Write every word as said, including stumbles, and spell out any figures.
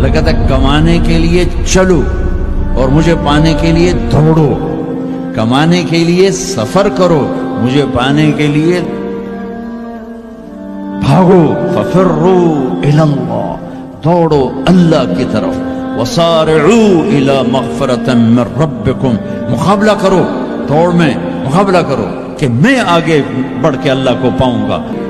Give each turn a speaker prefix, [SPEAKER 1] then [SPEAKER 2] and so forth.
[SPEAKER 1] अल्लाह कहता है कमाने के लिए चलो और मुझे पाने के लिए दौड़ो, कमाने के लिए सफर करो, मुझे पाने के लिए भागो। फफिर्रू इलल्लाह, दौड़ो अल्लाह की तरफ। वसारिऊ इला मग़फ़िरतिन मिन रब्बिकुम, मुकाबला करो, दौड़ में मुकाबला करो कि मैं आगे बढ़ के अल्लाह को पाऊंगा।